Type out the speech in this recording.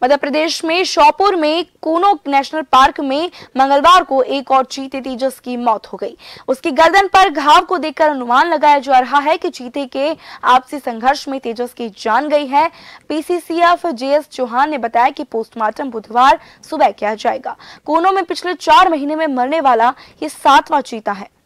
मध्य प्रदेश में श्योपुर में Kuno national park में मंगलवार को एक और चीते तेजस की मौत हो गई। उसकी गर्दन पर घाव को देखकर अनुमान लगाया जा रहा है कि चीते के आपसी संघर्ष में तेजस की जान गई है। पीसीसीएफ जेएस चौहान ने बताया कि पोस्टमार्टम बुधवार सुबह किया जाएगा। कूनो में पिछले 4 महीने में मरने वाला ये 7वां चीता है।